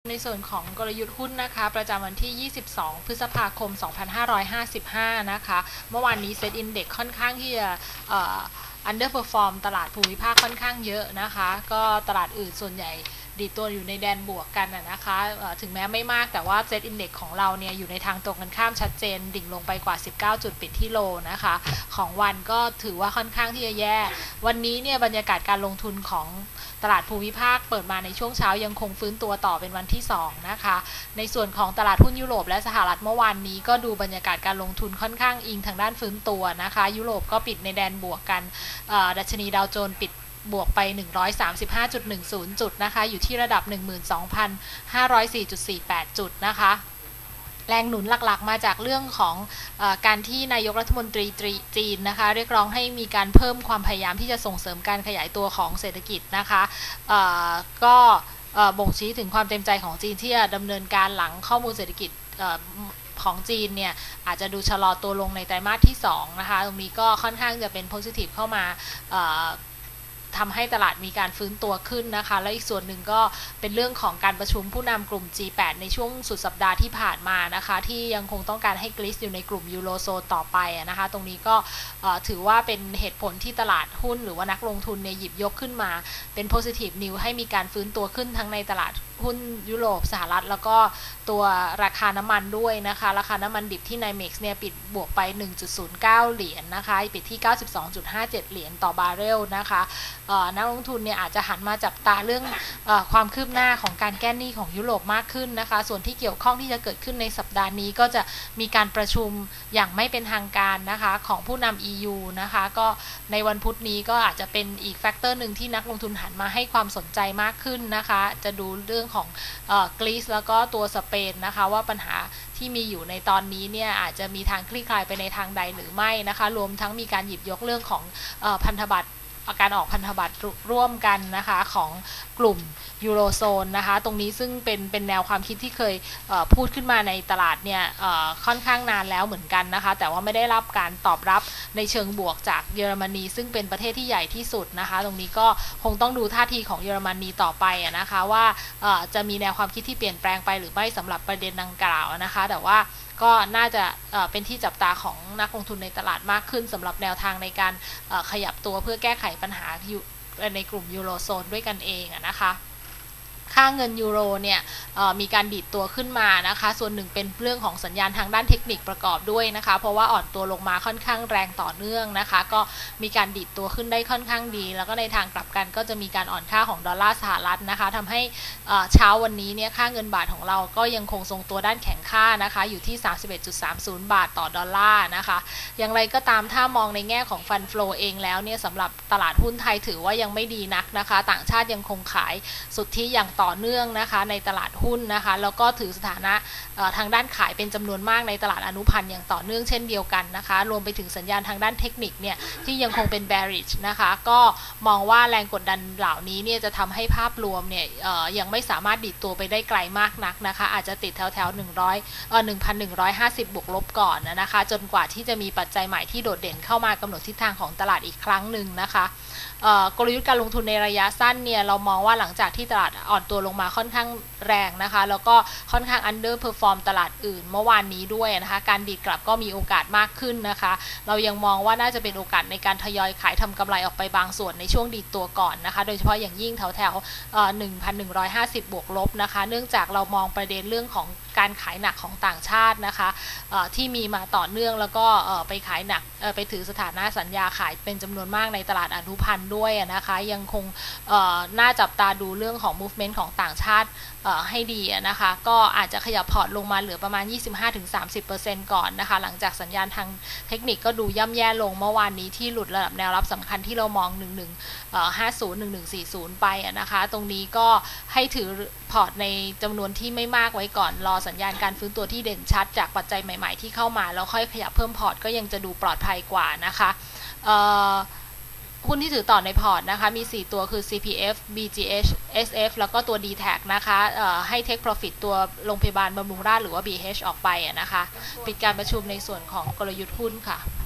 ในส่วนของกลยุทธ์หุ้นนะคะประจำวันที่ 22 พฤษภาคม 2555 นะคะเมื่อวานนี้เซ็ตอินเด็กซ์ค่อนข้างที่จะunderperform ตลาดภูมิภาคค่อนข้างเยอะนะคะก็ตลาดอื่นส่วนใหญ่ดีตัวอยู่ในแดนบวกกันนะคะถึงแม้ไม่มากแต่ว่าเซ็ตอินเด็กซ์ของเราเนี่ยอยู่ในทางตรงกันข้ามชัดเจนดิ่งลงไปกว่า19จุดปิดที่โลนะคะของวันก็ถือว่าค่อนข้างที่จะแย่วันนี้เนี่ยบรรยากาศการลงทุนของตลาดภูมิภาคเปิดมาในช่วงเช้ายังคงฟื้นตัวต่อเป็นวันที่2นะคะในส่วนของตลาดหุ้นยุโรปและสหรัฐเมื่อวานนี้ก็ดูบรรยากาศการลงทุนค่อนข้างอิงทางด้านฟื้นตัวนะคะยุโรปก็ปิดในแดนบวกกันดัชนีดาวโจนส์ปิดบวกไป 135.10 จุดนะคะอยู่ที่ระดับ 12,504.48 จุดนะคะแรงหนุนหลักๆมาจากเรื่องของการที่นายกรัฐมนตรีจีนนะคะเรียกร้องให้มีการเพิ่มความพยายามที่จะส่งเสริมการขยายตัวของเศรษฐกิจนะคะก็บ่งชี้ถึงความเต็มใจของจีนที่จะดำเนินการหลังข้อมูลเศรษฐกิจของจีนเนี่ยอาจจะดูชะลอตัวลงในไตรมาสที่2นะคะตรงนี้ก็ค่อนข้างจะเป็น positive เข้ามาทำให้ตลาดมีการฟื้นตัวขึ้นนะคะและอีกส่วนหนึ่งก็เป็นเรื่องของการประชุมผู้นำกลุ่ม G8 ในช่วงสุดสัปดาห์ที่ผ่านมานะคะที่ยังคงต้องการให้กรีซอยู่ในกลุ่มยูโรโซนต่อไปนะคะตรงนี้ก็ถือว่าเป็นเหตุผลที่ตลาดหุ้นหรือว่านักลงทุนเนี่ยหยิบยกขึ้นมาเป็น positive news ให้มีการฟื้นตัวขึ้นทั้งในตลาดหุ้นยุโรปสหรัฐแล้วก็ตัวราคาน้ำมันด้วยนะคะราคาน้ำมันดิบที่ NYMEX เนี่ยปิดบวกไป 1.09 เหรียญนะคะปิดที่ 92.57 เหรียญต่อบาร์เรลนะคะนักลงทุนเนี่ยอาจจะหันมาจับตาเรื่องความคืบหน้าของการแก้หนี้ของยุโรปมากขึ้นนะคะส่วนที่เกี่ยวข้องที่จะเกิดขึ้นในสัปดาห์นี้ก็จะมีการประชุมอย่างไม่เป็นทางการนะคะของผู้นำ EU นะคะก็ในวันพุธนี้ก็อาจจะเป็นอีกแฟกเตอร์หนึ่งที่นักลงทุนหันมาให้ความสนใจมากขึ้นนะคะจะดูเรื่องของกรีซแล้วก็ตัวสเปนนะคะว่าปัญหาที่มีอยู่ในตอนนี้เนี่ยอาจจะมีทางคลี่คลายไปในทางใดหรือไม่นะคะรวมทั้งมีการหยิบยกเรื่องของพันธบัตรการออกพันธบัตรร่วมกันนะคะของกลุ่มยูโรโซนนะคะตรงนี้ซึ่งเป็นแนวความคิดที่เคยพูดขึ้นมาในตลาดเนี่ยค่อนข้างนานแล้วเหมือนกันนะคะแต่ว่าไม่ได้รับการตอบรับในเชิงบวกจากเยอรมนีซึ่งเป็นประเทศที่ใหญ่ที่สุดนะคะตรงนี้ก็คงต้องดูท่าทีของเยอรมนีต่อไปนะคะว่าจะมีแนวความคิดที่เปลี่ยนแปลงไปหรือไม่สำหรับประเด็นดังกล่าวนะคะแต่ว่าก็น่าจะเป็นที่จับตาของนักลงทุนในตลาดมากขึ้นสำหรับแนวทางในการขยับตัวเพื่อแก้ไขปัญหาในกลุ่มยูโรโซนด้วยกันเองนะคะค่าเงินยูโรเนี่ยมีการดีดตัวขึ้นมานะคะส่วนหนึ่งเป็นเรื่องของสัญญาณทางด้านเทคนิคประกอบด้วยนะคะเพราะว่าอ่อนตัวลงมาค่อนข้างแรงต่อเนื่องนะคะก็มีการดีดตัวขึ้นได้ค่อนข้างดีแล้วก็ในทางกลับกันก็จะมีการอ่อนค่าของดอลลาร์สหรัฐนะคะทำให้เช้าวันนี้เนี่ยค่าเงินบาทของเราก็ยังคงทรงตัวด้านแข็งค่านะคะอยู่ที่ 31.30 บาทต่อดอลลาร์นะคะอย่างไรก็ตามถ้ามองในแง่ของฟันโฟลเองแล้วเนี่ยสำหรับตลาดหุ้นไทยถือว่ายังไม่ดีนักนะคะต่างชาติยังคงขายสุทธิอย่างต่อเนื่องนะคะในตลาดหุ้นนะคะแล้วก็ถือสถานะทางด้านขายเป็นจำนวนมากในตลาดอนุพันธ์อย่างต่อเนื่องเช่นเดียวกันนะคะรวมไปถึงสัญญาณทางด้านเทคนิคเนี่ยที่ยังคงเป็น bearish นะคะก็มองว่าแรงกดดันเหล่านี้เนี่ยจะทำให้ภาพรวมเนี่ยยังไม่สามารถดีดตัวไปได้ไกลมากนักนะคะอาจจะติดแถว1,150 บวกลบก่อนนะคะจนกว่าที่จะมีปัจจัยใหม่ที่โดดเด่นเข้ามากำหนดทิศทางของตลาดอีกครั้งหนึ่งนะคะกลยุทธ์การลงทุนในระยะสั้นเนี่ยเรามองว่าหลังจากที่ตลาดอ่อนตัวลงมาค่อนข้างแรงนะคะแล้วก็ค่อนข้าง underperform ตลาดอื่นเมื่อวานนี้ด้วยนะคะการดีดกลับก็มีโอกาสมากขึ้นนะคะเรายังมองว่าน่าจะเป็นโอกาสในการทยอยขายทำกำไรออกไปบางส่วนในช่วงดีดตัวก่อนนะคะโดยเฉพาะอย่างยิ่งแถว1,150 บวกลบนะคะเนื่องจากเรามองประเด็นเรื่องของการขายหนักของต่างชาตินะคะที่มีมาต่อเนื่องแล้วก็ไปขายหนักไปถือสถานะสัญญาขายเป็นจำนวนมากในตลาดอนุพันธ์ด้วยนะคะยังคงน่าจับตาดูเรื่องของ movement ของต่างชาติให้ดีนะคะก็อาจจะขยับพอร์ตลงมาเหลือประมาณ 25-30% ก่อนนะคะหลังจากสัญญาณทางเทคนิคก็ดูย่ำแย่ลงเมื่อวานนี้ที่หลุดระดับแนวรับสำคัญที่เรามอง1150-1140 ไปนะคะตรงนี้ก็ให้ถือพอร์ตในจำนวนที่ไม่มากไว้ก่อนรอสัญญาณการฟื้นตัวที่เด่นชัดจากปัจจัยใหม่ๆที่เข้ามาแล้วค่อยขยับเพิ่มพอร์ตก็ยังจะดูปลอดภัยกว่านะคะหุ้นที่ถือต่อในพอร์ตนะคะมี4ตัวคือ CPF BGH SF แล้วก็ตัว DTAG นะคะให้ Take Profit ตัวโรงพยาบาลบำรุงราษฎร์หรือว่า BH ออกไปนะคะปิดการประชุมในส่วนของกลยุทธ์หุ้นค่ะ